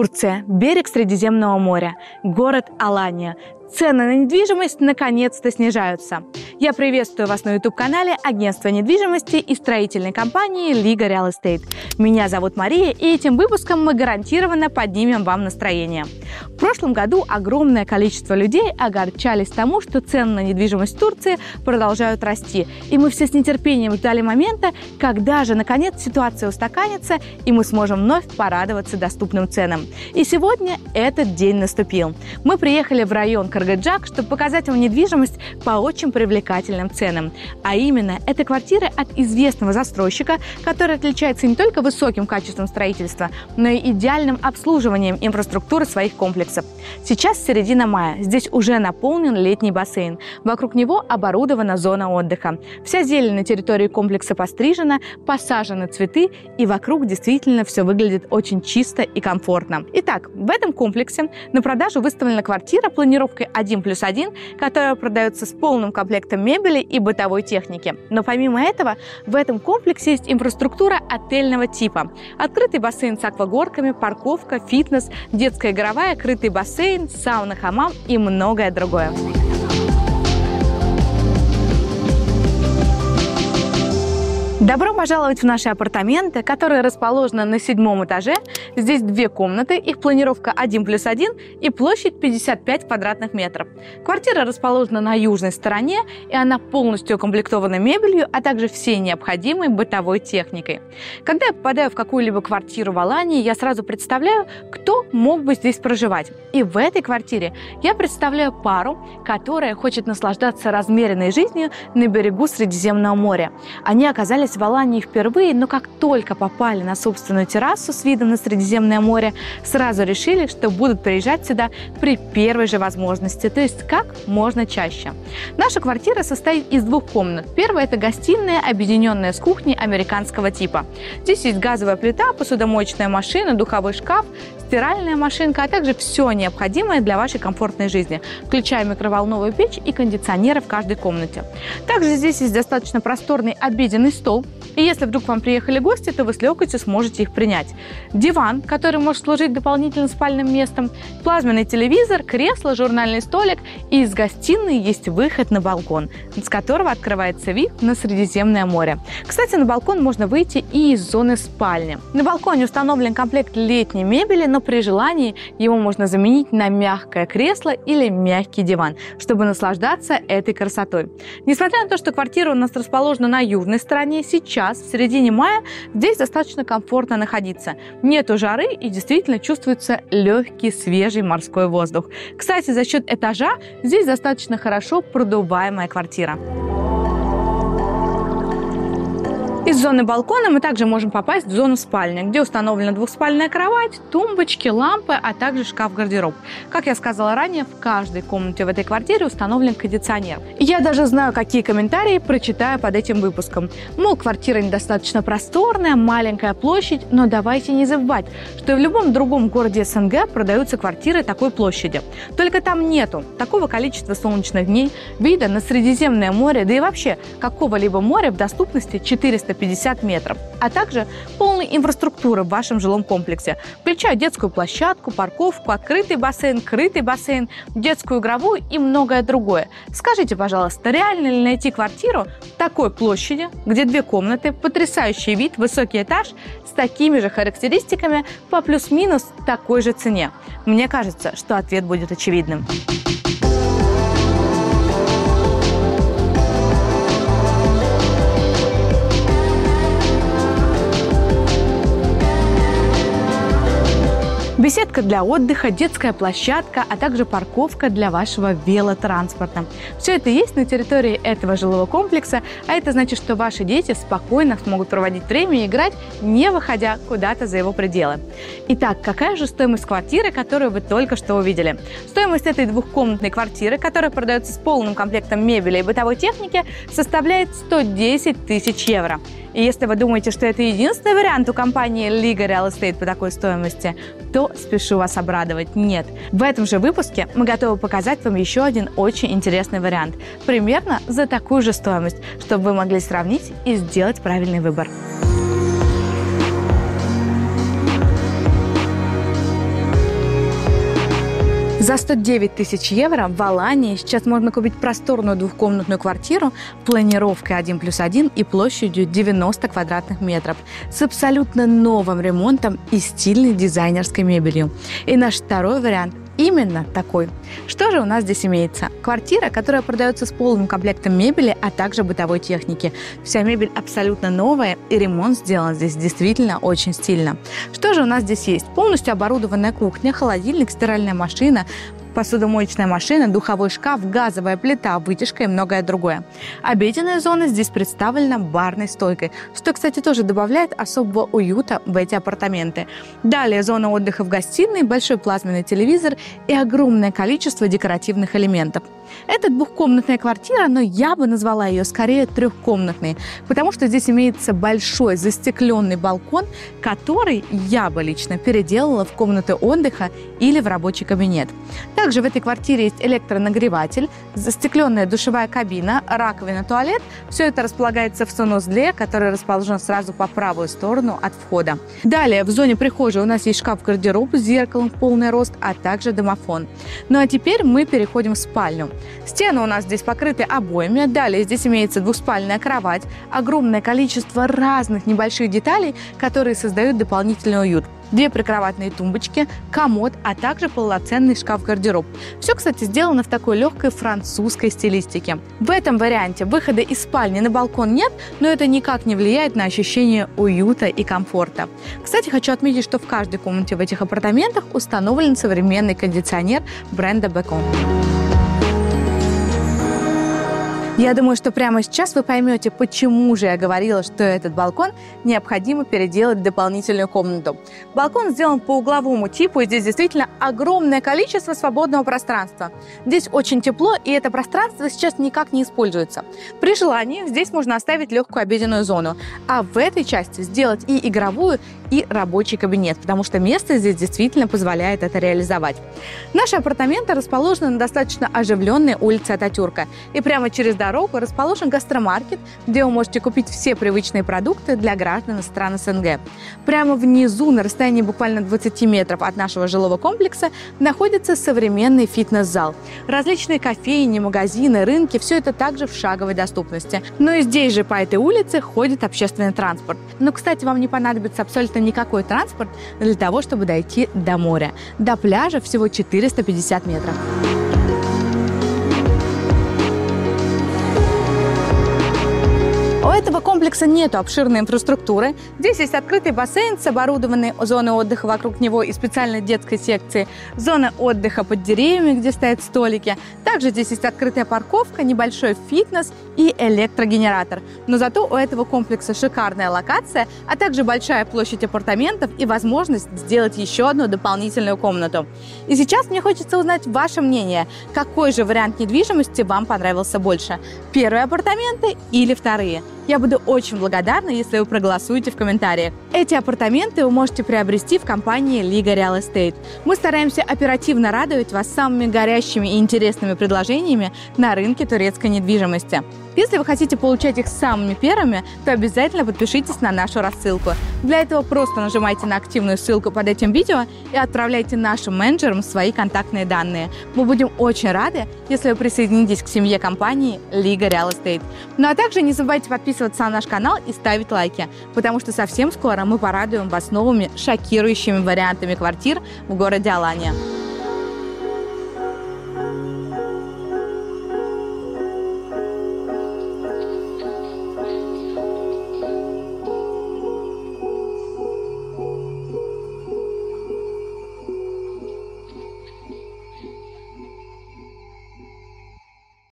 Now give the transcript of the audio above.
Турция, берег Средиземного моря, город Алания. Цены на недвижимость наконец-то снижаются. Я приветствую вас на YouTube-канале агентства недвижимости и строительной компании Liga Real Estate. Меня зовут Мария, и этим выпуском мы гарантированно поднимем вам настроение. В прошлом году огромное количество людей огорчались тому, что цены на недвижимость в Турции продолжают расти. И мы все с нетерпением ждали момента, когда же наконец ситуация устаканится, и мы сможем вновь порадоваться доступным ценам. И сегодня этот день наступил. Мы приехали в район Каргаджак, чтобы показать вам недвижимость по очень привлекательным ценам. А именно, это квартиры от известного застройщика, который отличается не только высоким качеством строительства, но и идеальным обслуживанием инфраструктуры своих комплексов. Сейчас середина мая. Здесь уже наполнен летний бассейн. Вокруг него оборудована зона отдыха. Вся зелень на территории комплекса пострижена, посажены цветы, и вокруг действительно все выглядит очень чисто и комфортно. Итак, в этом комплексе на продажу выставлена квартира планировкой 1+1, которая продается с полным комплектом мебели и бытовой техники. Но помимо этого, в этом комплексе есть инфраструктура отельного типа. Открытый бассейн с аквагорками, парковка, фитнес, детская игровая, крытый бассейн, сауна, хамам и многое другое. Добро пожаловать в наши апартаменты, которые расположены на 7-м этаже. Здесь 2 комнаты, их планировка 1+1 и площадь 55 квадратных метров. Квартира расположена на южной стороне, и она полностью укомплектована мебелью, а также всей необходимой бытовой техникой. Когда я попадаю в какую-либо квартиру в Алании, я сразу представляю, кто мог бы здесь проживать. И в этой квартире я представляю пару, которая хочет наслаждаться размеренной жизнью на берегу Средиземного моря. Они оказались в Алании впервые, но как только попали на собственную террасу с видом на Средиземное море, сразу решили, что будут приезжать сюда при первой же возможности, то есть как можно чаще. Наша квартира состоит из 2 комнат. Первая – это гостиная, объединенная с кухней американского типа. Здесь есть газовая плита, посудомоечная машина, духовой шкаф, стиральная машинка, а также все необходимое для вашей комфортной жизни, включая микроволновую печь и кондиционеры в каждой комнате. Также здесь есть достаточно просторный обеденный стол, и если вдруг к вам приехали гости, то вы с легкостью сможете их принять. Диван, который может служить дополнительным спальным местом, плазменный телевизор, кресло, журнальный столик, и из гостиной есть выход на балкон, с которого открывается вид на Средиземное море. Кстати, на балкон можно выйти и из зоны спальни. На балконе установлен комплект летней мебели, но при желании его можно заменить на мягкое кресло или мягкий диван, чтобы наслаждаться этой красотой. Несмотря на то, что квартира у нас расположена на южной стороне, сейчас, в середине мая, здесь достаточно комфортно находиться. Нету жары и действительно чувствуется легкий, свежий морской воздух. Кстати, за счет этажа здесь достаточно хорошо продуваемая квартира. Из зоны балкона мы также можем попасть в зону спальни, где установлена двухспальная кровать, тумбочки, лампы, а также шкаф-гардероб. Как я сказала ранее, в каждой комнате в этой квартире установлен кондиционер. И я даже знаю, какие комментарии прочитаю под этим выпуском. Мол, квартира недостаточно просторная, маленькая площадь, но давайте не забывать, что и в любом другом городе СНГ продаются квартиры такой площади. Только там нету такого количества солнечных дней, вида на Средиземное море, да и вообще какого-либо моря в доступности 450 метров, а также полной инфраструктуры в вашем жилом комплексе, включая детскую площадку, парковку, открытый бассейн, крытый бассейн, детскую игровую и многое другое. Скажите, пожалуйста, реально ли найти квартиру такой площади, где 2 комнаты, потрясающий вид, высокий этаж с такими же характеристиками по плюс-минус такой же цене? Мне кажется, что ответ будет очевидным. Беседка для отдыха, детская площадка, а также парковка для вашего велотранспорта. Все это есть на территории этого жилого комплекса, а это значит, что ваши дети спокойно смогут проводить время и играть, не выходя куда-то за его пределы. Итак, какая же стоимость квартиры, которую вы только что увидели? Стоимость этой двухкомнатной квартиры, которая продается с полным комплектом мебели и бытовой техники, составляет 110 тысяч евро. И если вы думаете, что это единственный вариант у компании Liga Real Estate по такой стоимости, то спешу вас обрадовать. Нет. В этом же выпуске мы готовы показать вам еще один очень интересный вариант. Примерно за такую же стоимость, чтобы вы могли сравнить и сделать правильный выбор. За 109 тысяч евро в Алании сейчас можно купить просторную двухкомнатную квартиру планировкой 1+1 и площадью 90 квадратных метров с абсолютно новым ремонтом и стильной дизайнерской мебелью. И наш второй вариант именно такой. Что же у нас здесь имеется? Квартира, которая продается с полным комплектом мебели, а также бытовой техники. Вся мебель абсолютно новая, и ремонт сделан здесь действительно очень стильно. Что же у нас здесь есть? Полностью оборудованная кухня, холодильник, стиральная машина, посудомоечная машина, духовой шкаф, газовая плита, вытяжка и многое другое. Обеденная зона здесь представлена барной стойкой, что, кстати, тоже добавляет особого уюта в эти апартаменты. Далее зона отдыха в гостиной, большой плазменный телевизор и огромное количество декоративных элементов. Это двухкомнатная квартира, но я бы назвала ее скорее трехкомнатной, потому что здесь имеется большой застекленный балкон, который я бы лично переделала в комнаты отдыха или в рабочий кабинет. Также в этой квартире есть электронагреватель, застекленная душевая кабина, раковина, туалет. Все это располагается в санузле, который расположен сразу по правую сторону от входа. Далее в зоне прихожей у нас есть шкаф-гардероб с зеркалом в полный рост, а также домофон. Ну а теперь мы переходим в спальню. Стены у нас здесь покрыты обоями. Далее здесь имеется двуспальная кровать, огромное количество разных небольших деталей, которые создают дополнительный уют. Две прикроватные тумбочки, комод, а также полноценный шкаф-гардероб. Все, кстати, сделано в такой легкой французской стилистике. В этом варианте выхода из спальни на балкон нет, но это никак не влияет на ощущение уюта и комфорта. Кстати, хочу отметить, что в каждой комнате в этих апартаментах установлен современный кондиционер бренда Beko. Я думаю, что прямо сейчас вы поймете, почему же я говорила, что этот балкон необходимо переделать в дополнительную комнату. Балкон сделан по угловому типу, и здесь действительно огромное количество свободного пространства. Здесь очень тепло, и это пространство сейчас никак не используется. При желании здесь можно оставить легкую обеденную зону, а в этой части сделать и игровую, и рабочий кабинет, потому что место здесь действительно позволяет это реализовать. Наши апартаменты расположены на достаточно оживленной улице Ататюрка, и прямо через дорогу расположен гастромаркет, где вы можете купить все привычные продукты для граждан из стран СНГ. Прямо внизу, на расстоянии буквально 20 метров от нашего жилого комплекса, находится современный фитнес-зал. Различные кофейни, магазины, рынки – все это также в шаговой доступности. Но и здесь же по этой улице ходит общественный транспорт. Но, кстати, вам не понадобится абсолютно никакой транспорт для того, чтобы дойти до моря. До пляжа всего 450 метров. У этого комплекса нет обширной инфраструктуры. Здесь есть открытый бассейн с оборудованной зоной отдыха вокруг него и специальной детской секцией, зона отдыха под деревьями, где стоят столики. Также здесь есть открытая парковка, небольшой фитнес и электрогенератор. Но зато у этого комплекса шикарная локация, а также большая площадь апартаментов и возможность сделать еще одну дополнительную комнату. И сейчас мне хочется узнать ваше мнение. Какой же вариант недвижимости вам понравился больше? Первые апартаменты или вторые? Я буду очень благодарна, если вы проголосуете в комментариях. Эти апартаменты вы можете приобрести в компании Liga Real Estate. Мы стараемся оперативно радовать вас самыми горящими и интересными предложениями на рынке турецкой недвижимости. Если вы хотите получать их самыми первыми, то обязательно подпишитесь на нашу рассылку. Для этого просто нажимайте на активную ссылку под этим видео и отправляйте нашим менеджерам свои контактные данные. Мы будем очень рады, если вы присоединитесь к семье компании Liga Real Estate. Ну а также не забывайте подписываться на наш канал и ставить лайки, потому что совсем скоро мы порадуем вас новыми шокирующими вариантами квартир в городе Алания.